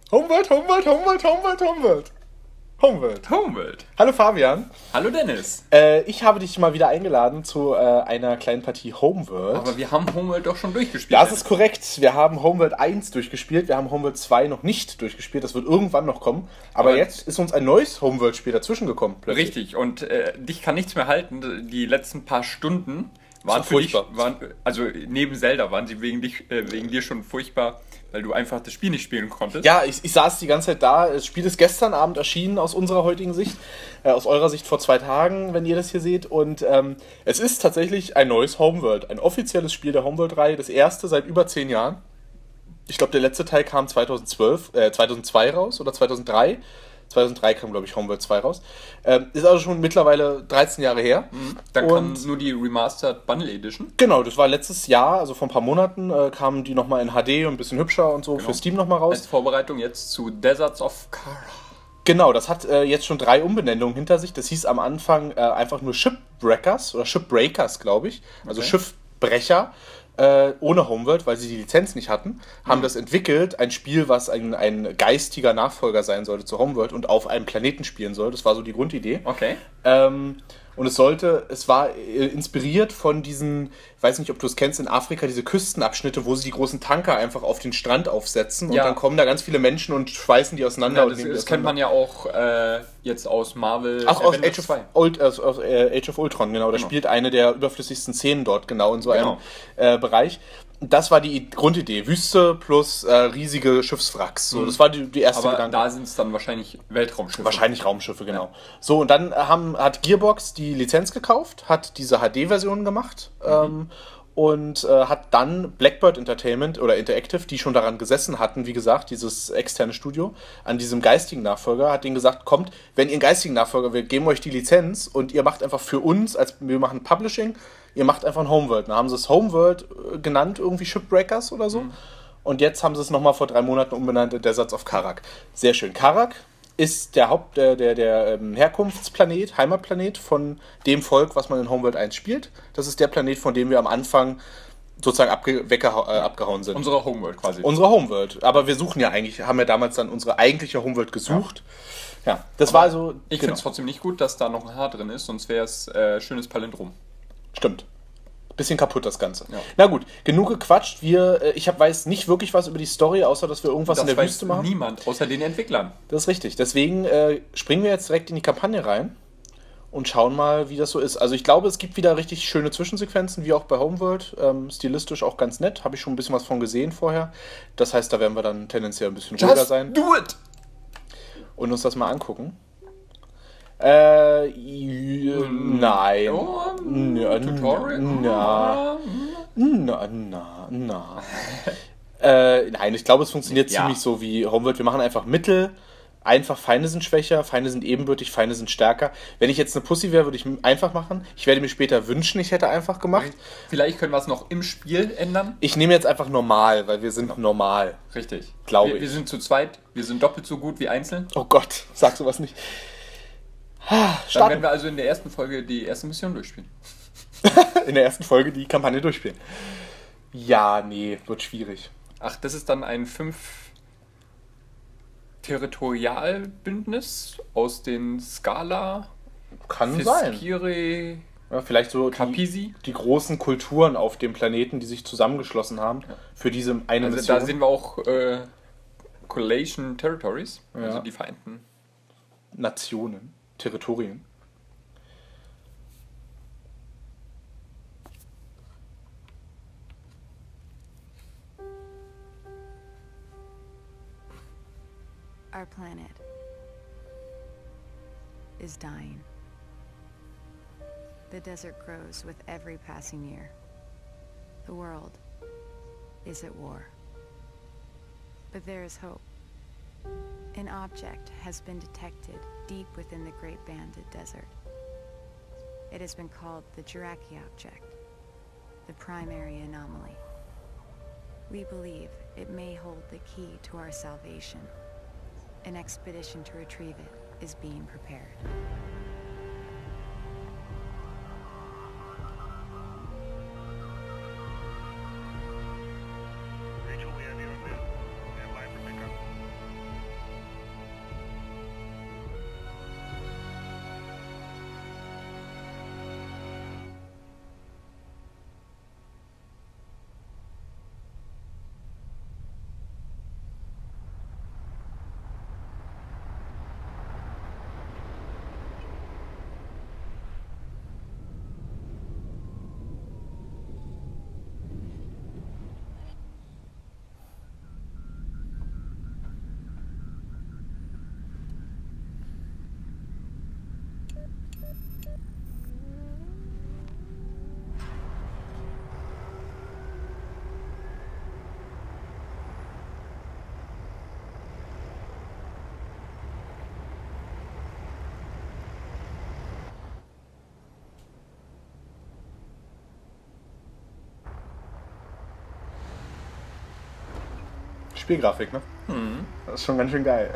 Homeworld, Homeworld, Homeworld, Homeworld, Homeworld. Homeworld. Hallo Fabian. Hallo Dennis. Ich habe dich mal wieder eingeladen zu einer kleinen Partie Homeworld. Aber wir haben Homeworld doch schon durchgespielt. Das ist korrekt. Wir haben Homeworld 1 durchgespielt, wir haben Homeworld 2 noch nicht durchgespielt. Das wird irgendwann noch kommen. Aber jetzt ist uns ein neues Homeworld-Spiel dazwischen gekommen. Plötzlich. Richtig. Und dich kann nichts mehr halten. Die letzten paar Stunden waren für dich, furchtbar. also neben Zelda waren sie wegen dir schon furchtbar, weil du einfach das Spiel nicht spielen konntest. Ja, ich saß die ganze Zeit da. Das Spiel ist gestern Abend erschienen aus unserer heutigen Sicht. Aus eurer Sicht vor 2 Tagen, wenn ihr das hier seht. Und es ist tatsächlich ein neues Homeworld. Ein offizielles Spiel der Homeworld-Reihe. Das erste seit über 10 Jahren. Ich glaube, der letzte Teil kam 2002 raus oder 2003. 2003 kam, glaube ich, Homeworld 2 raus. Ist also schon mittlerweile 13 Jahre her. Dann kam nur die Remastered Bundle Edition. Genau, das war letztes Jahr, also vor ein paar Monaten, kamen die nochmal in HD und ein bisschen hübscher und so für Steam nochmal raus. Als Vorbereitung jetzt zu Deserts of Kara. Genau, das hat jetzt schon 3 Umbenennungen hinter sich. Das hieß am Anfang einfach nur Shipwreckers oder Shipbreakers, glaube ich. Also Schiffbrecher. Ohne Homeworld, weil sie die Lizenz nicht hatten, haben das entwickelt, ein Spiel, was ein geistiger Nachfolger sein sollte zu Homeworld und auf einem Planeten spielen soll. Das war so die Grundidee. Okay. Und es war inspiriert von diesen, ich weiß nicht, ob du es kennst, in Afrika, diese Küstenabschnitte, wo sie die großen Tanker einfach auf den Strand aufsetzen und dann kommen da ganz viele Menschen und schweißen die auseinander. Ja, das kennt man ja auch jetzt aus Marvel. Ach, aus Age of Ultron, genau. Da spielt eine der überflüssigsten Szenen dort genau in so einem Bereich. Das war die Grundidee. Wüste plus riesige Schiffswracks. So, das war die erste Aber Gedanke. da sind es dann wahrscheinlich Weltraumschiffe. Wahrscheinlich Raumschiffe, genau. So, und dann hat Gearbox die Lizenz gekauft, hat diese HD-Version gemacht und hat dann Blackbird Entertainment oder Interactive, die schon daran gesessen hatten, wie gesagt, dieses externe Studio, an diesem geistigen Nachfolger, hat denen gesagt, kommt, wenn ihr einen geistigen Nachfolger, wir geben euch die Lizenz und ihr macht einfach für uns, wir machen Publishing, ihr macht einfach ein Homeworld. Dann haben sie es Homeworld genannt, irgendwie Shipbreakers oder so. Und jetzt haben sie es nochmal vor 3 Monaten umbenannt in Deserts of Karak. Sehr schön. Karak ist der Herkunftsplanet, Heimatplanet von dem Volk, was man in Homeworld 1 spielt. Das ist der Planet, von dem wir am Anfang sozusagen abgehauen sind. Unsere Homeworld quasi. Unsere Homeworld. Aber wir suchen ja eigentlich, haben ja damals dann unsere eigentliche Homeworld gesucht. Ja, das war also... Ich finde es trotzdem nicht gut, dass da noch ein H drin ist, sonst wäre es schönes Palindrom. Stimmt. Bisschen kaputt das Ganze. Ja. Na gut, genug gequatscht. Ich weiß nicht wirklich was über die Story, außer dass wir irgendwas in der Wüste machen. Niemand, außer den Entwicklern. Das ist richtig. Deswegen springen wir jetzt direkt in die Kampagne rein und schauen mal, wie das so ist. Also ich glaube, es gibt wieder richtig schöne Zwischensequenzen, wie auch bei Homeworld. Stilistisch auch ganz nett. Habe ich schon ein bisschen was von gesehen vorher. Das heißt, da werden wir dann tendenziell ein bisschen ruhiger sein. Do it! Und uns das mal angucken. Nein. Tutorial? Nein, ich glaube, es funktioniert Ja. ziemlich so wie Homeworld. Wir machen einfach Mittel. Einfach, Feinde sind schwächer, Feinde sind ebenbürtig, Feinde sind stärker. Wenn ich jetzt eine Pussy wäre, würde ich einfach machen. Ich werde mir später wünschen, ich hätte einfach gemacht. Vielleicht können wir es noch im Spiel ändern. Ich nehme jetzt einfach normal, weil wir sind normal. Richtig. Glaube ich. Wir sind zu zweit, wir sind doppelt so gut wie einzeln. Oh Gott, sag sowas nicht. Dann Starten. werden wir also in der ersten Folge die erste Mission durchspielen. In der ersten Folge die Kampagne durchspielen. Ja, nee, wird schwierig. Ach, das ist dann ein 5 Territorialbündnis aus den Scala, Kann sein. Fiskiri, Ja, vielleicht so Capisi. die großen Kulturen auf dem Planeten, die sich zusammengeschlossen haben für diese eine Also Mission. da sehen wir auch Collation Territories, also Ja. die Vereinten. Nationen, Territorien. Our planet is dying. The desert grows with every passing year. The world is at war. But there is hope. An object has been detected deep within the Great Banded Desert. It has been called the Juraki Object, the primary anomaly. We believe it may hold the key to our salvation. An expedition to retrieve it is being prepared. Rachel, we have your move. Stand by for pickup. Spielgrafik, ne? Das ist schon ganz schön geil.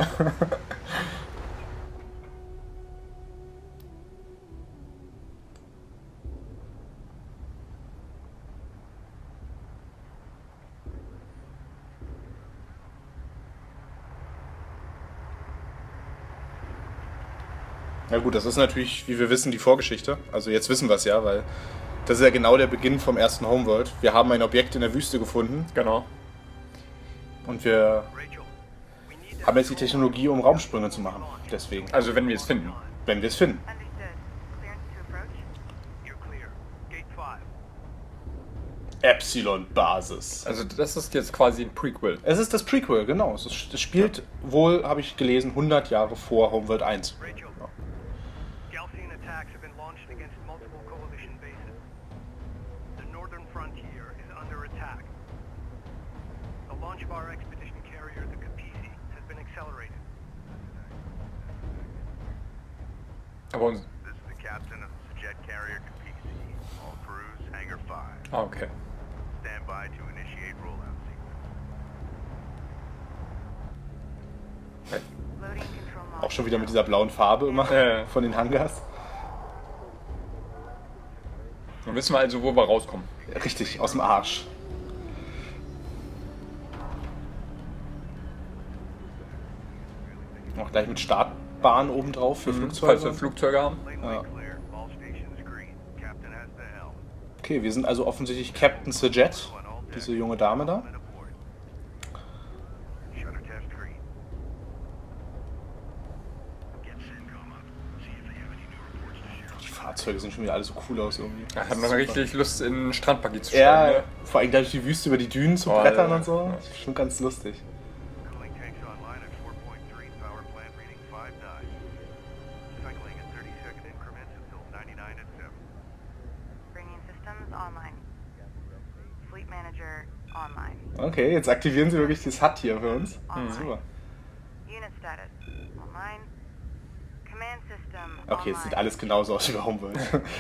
Na gut, das ist natürlich, wie wir wissen, die Vorgeschichte. Also jetzt wissen wir es ja, weil das ist ja genau der Beginn vom ersten Homeworld. Wir haben ein Objekt in der Wüste gefunden Genau. und wir haben jetzt die Technologie, um Raumsprünge zu machen. Deswegen, Also wenn wir es finden. wenn wir es finden. Understood. Clearance to approach? You're clear. Gate 5. Epsilon-Basis. Also das ist jetzt quasi ein Prequel. Es ist das Prequel, genau. Es spielt wohl, habe ich gelesen, 100 Jahre vor Homeworld 1. Rachel. Galcian attacks have been launched against multiple coalition bases. The northern frontier is under attack. The launch of our expedition carrier, the Capisi, has been accelerated. Aber uns... This is the captain of the jet carrier Capisi. All crews, Hangar 5. Ah, okay. Stand by to initiate rollout sequence. Loading control module. Auch schon wieder mit dieser blauen Farbe immer Ja. von den Hangars. Dann wissen wir also, wo wir rauskommen. Richtig, aus dem Arsch. Auch gleich mit Startbahn obendrauf für Flugzeuge. Falls wir Flugzeuge haben. Lane Ja. clear. All stations green. Captain has the helm. Okay, wir sind also offensichtlich Captain Sajet, diese junge Dame da. And aboard. Shutter test green. Get CENTCOM up. See if they have any new reports to share. Die Fahrzeuge sehen schon wieder alle so cool aus irgendwie. Da hat man richtig Lust, in einen Strandbuggy zu Ja, steigen. vor allem durch die Wüste über die Dünen zu Oh, brettern ja. und so. Ja. Das ist schon ganz lustig. Cooling tanks online at 4.3. Power plant reading 5.9. Cycling at 30-second increments until 99 at 7. Bringing systems online. Fleet manager online. Okay, jetzt aktivieren sie wirklich das HUD hier für uns. Online. Super. Unit status online. Command system Okay, es online. sieht alles genauso aus wie bei Homeworld.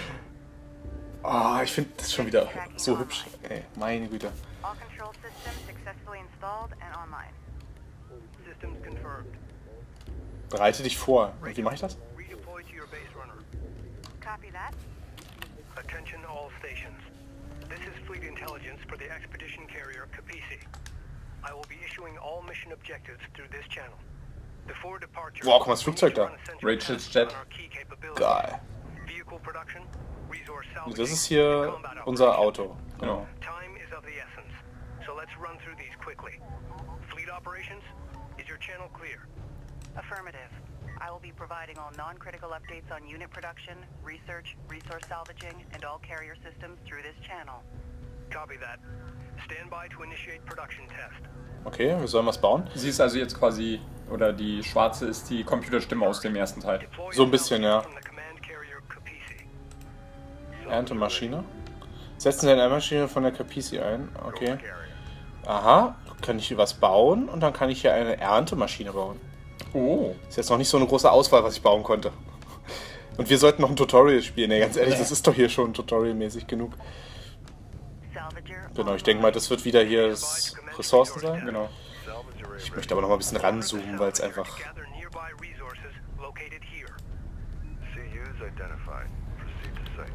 Oh, ich finde das schon wieder so hübsch. Ey, meine Güte. All control systems successfully installed and online. Systems confirmed. Bereite dich vor. Und wie mache ich das? Redeploy to your base runner. Copy that. Attention all stations. This is fleet intelligence for the expedition carrier Capisi. I will be issuing all mission objectives through this channel. Before departure, Wow, guck mal, das Flugzeug da. Rachel's Jet. Geil. Vehicle production, resource Das salvaging, ist hier and combat unser operations. Auto. Genau. Time is of the essence, so let's run through these quickly. Fleet operations, is your channel clear? Affirmative. I will be providing all non-critical updates on unit production, research, resource salvaging, and all carrier systems through this channel. Copy that. Stand by to initiate production test. Okay, wir sollen was bauen. Sie ist also jetzt quasi, oder die schwarze ist die Computerstimme aus dem ersten Teil. Deploy So ein bisschen, ja. from the command carrier Capisi. Erntemaschine. Setzen Sie eine Erntemaschine von der Capisi ein. Okay. Carrier. Aha, kann ich hier was bauen und dann kann ich hier eine Erntemaschine bauen. Oh. Ist jetzt noch nicht so eine große Auswahl, was ich bauen konnte. Und wir sollten noch ein Tutorial spielen. Nee, ganz ehrlich, das ist doch hier schon tutorialmäßig genug. Salvager. Genau, ich denke mal, das wird wieder hier das Ressourcen sein. Genau. Ich möchte aber noch mal ein bisschen ranzoomen, weil es einfach... Gather nearby resources located here. CUs identified. Proceed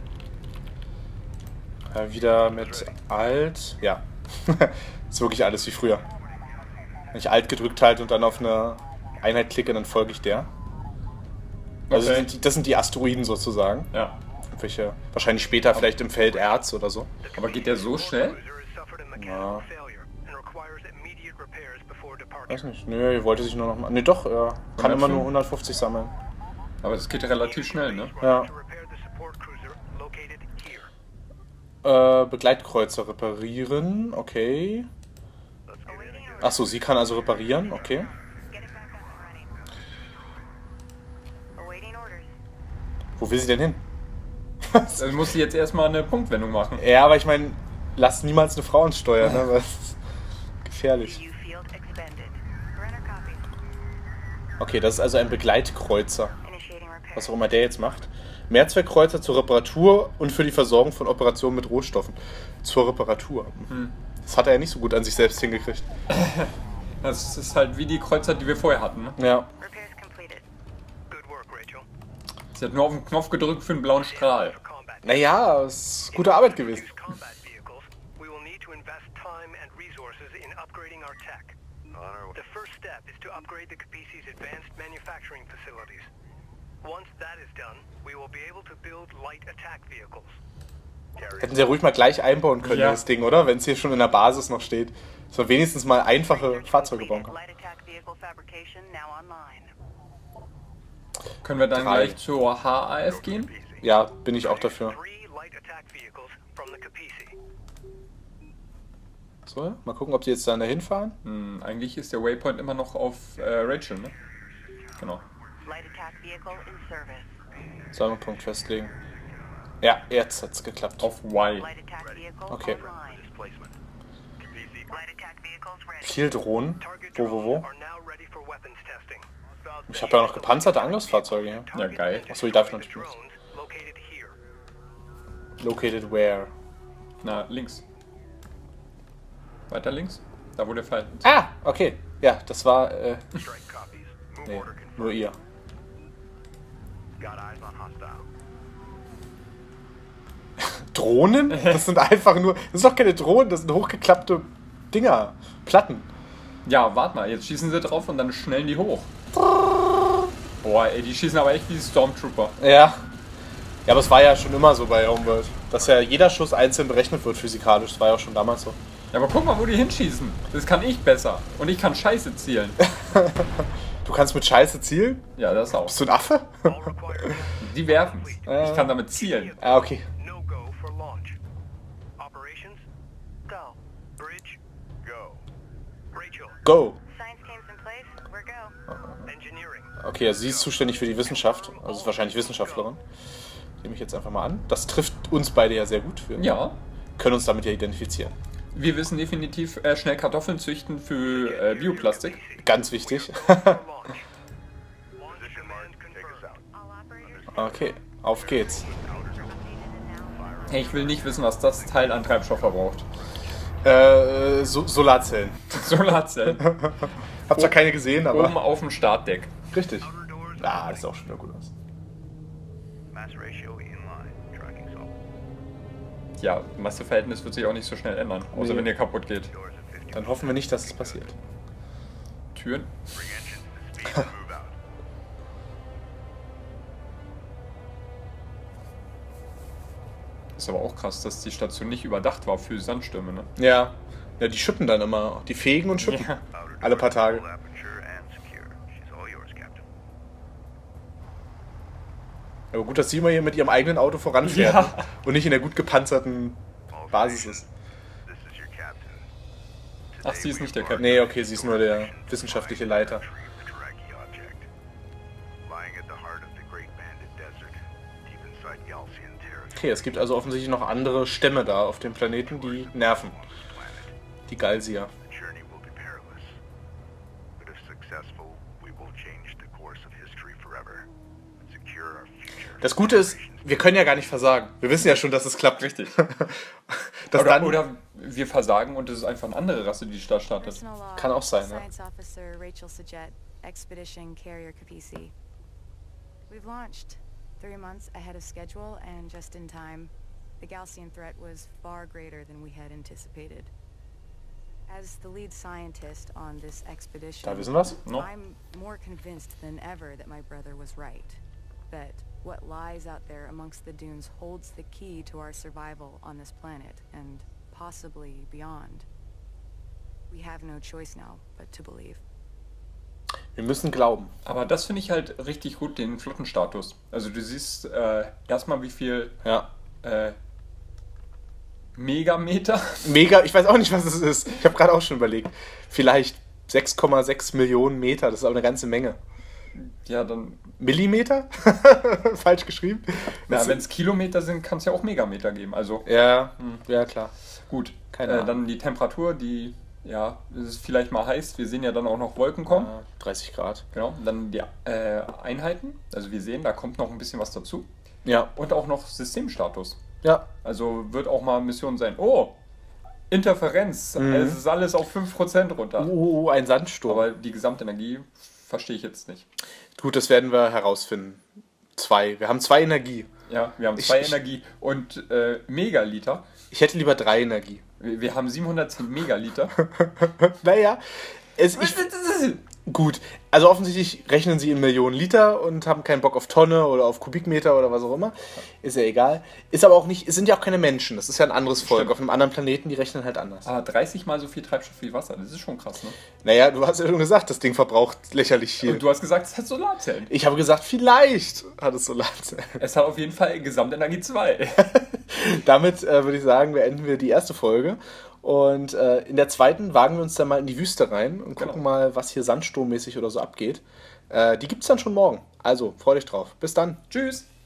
to site. wieder mit Alt... Ja, ist wirklich alles wie früher. Wenn ich Alt gedrückt halte und dann auf eine Einheit klicke, dann folge ich der. Also Okay. das sind die Asteroiden sozusagen. Ja. Welche wahrscheinlich später vielleicht im Feld Erz oder so. Aber geht der so schnell? Ja. Weiß nicht. Nö, er wollte sich nur noch mal... Ne, doch, er kann immer nur 150 sammeln. Aber das geht relativ schnell, ne? Ja. Begleitkreuzer reparieren, okay. Achso, sie kann also reparieren, okay. Get it back up and running. Awaiting orders. Wo will sie denn hin? Also muss sie jetzt erstmal eine Punktwendung machen. Ja, aber ich meine, lass niemals eine Frau ans Steuer, ne? Das ist gefährlich. View field expanded. Surrender copy. Okay, das ist also ein Begleitkreuzer. Initiating repair. Was auch immer der jetzt macht. Mehrzweckkreuzer zur Reparatur und für die Versorgung von Operationen mit Rohstoffen. Zur Reparatur. Das hat er ja nicht so gut an sich selbst hingekriegt. Das ist halt wie die Kreuzer, die wir vorher hatten. Ne? Ja. Repairs completed. Good work, Rachel. Sie hat nur auf den Knopf gedrückt für einen blauen Strahl. For combat. Naja, es ist gute Arbeit gewesen. Use combat vehicles, we will need to invest time and resources in upgrading our tech. The first step is to upgrade the Capisi's advanced manufacturing facilities. Once that is done, we will be able to build light attack vehicles. Hätten sie ja ruhig mal gleich einbauen können, Ja. das Ding, oder? Wenn es hier schon in der Basis noch steht. Dass man wenigstens mal einfache Fahrzeuge bauen kann. Light attack vehicle fabrication now online. Können wir dann 3. gleich zur HAF gehen? Ja, bin ich auch dafür. 3 light attack vehicles from the Capisi. So, mal gucken, ob sie jetzt dann dahin fahren. Eigentlich ist der Waypoint immer noch auf Rachel, ne? Genau. Light attack vehicle in service. Sammelpunkt festlegen. Ja, jetzt hat's geklappt. Auf Y. Light attack vehicle Okay. online. Displacement. Light attack vehicles ready. Viel Drohnen. Target Wo? drones are now ready for weapons testing. Ich habe ja noch gepanzerte Angriffsfahrzeuge hier. Ja, geil. Achso, die darf ich noch nicht benutzen. Drones located here. Located where? Na, links. Weiter links? Da wo der Pfeil ist. Ah, okay. Ja, das war, Strike copies. Move nee, order confirmed. nur ihr. Got eyes on hostile. Drohnen? Das sind einfach nur, das sind doch keine Drohnen, das sind hochgeklappte Dinger, Platten. Ja, warte mal, jetzt schießen sie drauf und dann schnellen die hoch. Boah, ey, die schießen aber echt wie Stormtrooper. Ja. Ja, aber es war ja schon immer so bei Homeworld, dass ja jeder Schuss einzeln berechnet wird physikalisch. Das war ja auch schon damals so. Ja, aber guck mal, wo die hinschießen. Das kann ich besser. Und ich kann Scheiße zielen. Du kannst mit Scheiße zielen? Ja, das auch. Bist du ein Affe? All required Die werfen. Ich kann damit zielen. Ah, okay. no go for launch. Operations, Go. bridge, go. Rachel, Go. Science teams in place. We're go. engineering. Okay, also sie ist zuständig für die Wissenschaft. Also ist wahrscheinlich Wissenschaftlerin. Nehme ich jetzt einfach mal an. Das trifft uns beide ja sehr gut. Wir Ja. können uns damit ja identifizieren. Wir wissen definitiv schnell Kartoffeln züchten für Bioplastik. Ganz wichtig. For launch. Launch command confirmed. All operators. Okay, auf geht's. Hey, ich will nicht wissen, was das Teil an Treibstoff verbraucht. Solarzellen. Solarzellen. Hab zwar keine gesehen, aber... Oben auf dem Startdeck. Richtig. Outer doors. Ah, das sieht auch schon wieder gut aus. Mass ratio in line. Tracking solid. Ja, Masseverhältnis wird sich auch nicht so schnell ändern. Außer Nee. wenn ihr kaputt geht. Doors at 50. Dann hoffen wir nicht, dass es passiert. Türen. Bring engines to speed and move out. Ist aber auch krass, dass die Station nicht überdacht war für Sandstürme, ne? Ja. Ja, die schütten dann immer. Die fegen und schütten. Ja. Outer Alle paar doors Tage. full aperture and secure. She's all yours, Captain. Aber gut, dass sie immer hier mit ihrem eigenen Auto voranfährt Ja. und nicht in der gut gepanzerten Basis ist. This is your captain. Ach, sie ist nicht der Captain. Nee, okay, sie ist nur der wissenschaftliche Leiter. The Taraki object. Lying at the heart of the Great Banded Desert, deep inside Galcian territory. Okay, es gibt also offensichtlich noch andere Stämme da auf dem Planeten, die nerven. Die Galsier. The journey will be perilous. But if successful, we will change the course of history forever and secure our future. Das Gute ist, wir können ja gar nicht versagen. Wir wissen ja schon, dass es klappt. Richtig. Dass dann, Oder wir versagen und es ist einfach eine andere Rasse, die da startet. Personal log, Kann auch sein, ja. Science Officer Rachel Sajet, Expedition Carrier Capisi. We've launched 3 months ahead of schedule and just in time. The Galcian threat was far greater than we had anticipated. As the lead scientist on this expedition, da wissen wir's. No. I'm more convinced than ever that my brother was right. That what lies out there amongst the dunes holds the key to our survival on this planet and possibly beyond. We have no choice now but to believe. Wir müssen glauben. Aber das finde ich halt richtig gut, den Flottenstatus. Also du siehst erstmal, wie viel Ja. Megameter. Mega, ich weiß auch nicht, was es ist. Ich habe gerade auch schon überlegt. Vielleicht 6,6 Millionen Meter, das ist aber eine ganze Menge. Ja, dann. Millimeter? Falsch geschrieben? Ja, wenn es Kilometer sind, kann es ja auch Megameter geben. Also Ja, ja klar. gut. Keine Ahnung. Dann die Temperatur, die, ja, es ist vielleicht mal heiß. Wir sehen ja dann auch noch Wolken kommen. 30 Grad. Genau. Dann die Einheiten. Also wir sehen, da kommt noch ein bisschen was dazu. Ja. Und auch noch Systemstatus. Ja. Also wird auch mal Mission sein. Oh, Interferenz. Es ist alles auf 5% runter. Ein Sandsturm. Aber die Gesamtenergie verstehe ich jetzt nicht. Gut, das werden wir herausfinden. 2. Wir haben 2 Energie. Ja, wir haben 2 Energie und Megaliter. Ich hätte lieber 3 Energie. Wir haben 710 Megaliter. Naja, gut. Also offensichtlich rechnen sie in Millionen Liter und haben keinen Bock auf Tonne oder auf Kubikmeter oder was auch immer. Ist ja egal. Ist aber auch nicht, es sind ja auch keine Menschen. Das ist ja ein anderes Volk. Stimmt. Auf einem anderen Planeten, die rechnen halt anders. Aber 30 mal so viel Treibstoff wie Wasser, das ist schon krass, ne? Naja, du hast ja schon gesagt, das Ding verbraucht lächerlich viel. Und du hast gesagt, es hat Solarzellen. Ich habe gesagt, vielleicht hat es Solarzellen. Es hat auf jeden Fall Gesamtenergie 2. Damit würde ich sagen, beenden wir die erste Folge. Und in der zweiten wagen wir uns dann mal in die Wüste rein und gucken mal, was hier sandsturmmäßig oder so abgeht. Die gibt es dann schon morgen. Also, freu dich drauf. Bis dann. Tschüss.